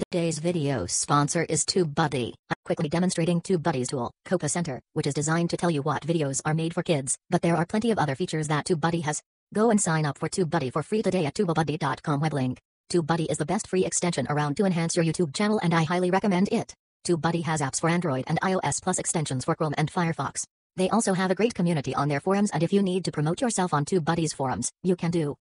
Today's video sponsor is TubeBuddy, quickly demonstrating TubeBuddy's tool, Coca Center, which is designed to tell you what videos are made for kids, but there are plenty of other features that TubeBuddy has. Go and sign up for TubeBuddy for free today at tubebuddy.com web link. TubeBuddy is the best free extension around to enhance your YouTube channel and I highly recommend it. TubeBuddy has apps for Android and iOS plus extensions for Chrome and Firefox. They also have a great community on their forums, and if you need to promote yourself on TubeBuddy's forums, you can do.